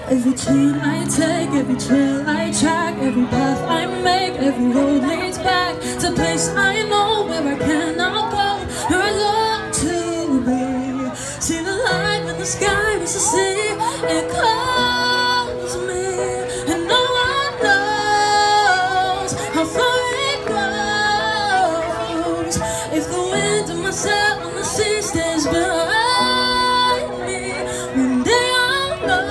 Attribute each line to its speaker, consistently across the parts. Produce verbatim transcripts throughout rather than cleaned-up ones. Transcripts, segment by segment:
Speaker 1: Every turn I take, every trail I track, every path I make, every road leads back to a place I know where I cannot go, where I long to be. See the light when the sky meets the sea, it calls me, and no one knows how far it goes. If the wind in my sail on the sea stays behind me, one day I'll know.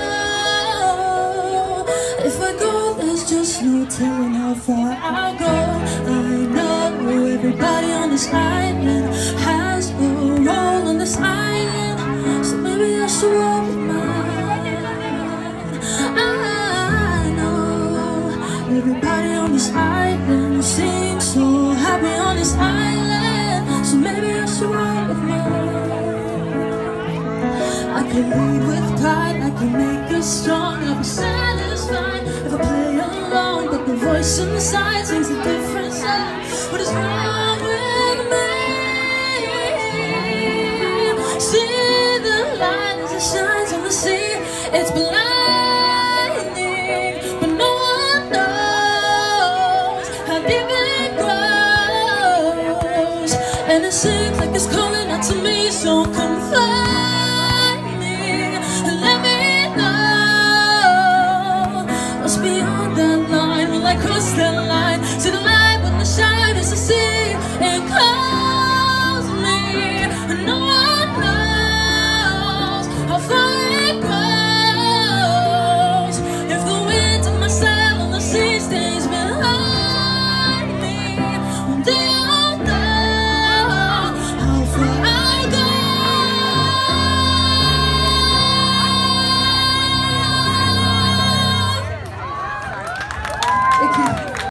Speaker 1: If I go, there's just no telling how far I'll go. I know everybody on this island has a role on this island, so maybe I should roll with mine. I know everybody on this island seems so happy on this island, so maybe I should roll with mine. I can lead with pride, I can make us strong, I'll be satisfied if I play along, but the voice inside sings a different song. What is wrong with me? See the light as it shines on the sea, it's blinding, but no one knows how deep it grows, and it seems like it's calling out to me, so come fly.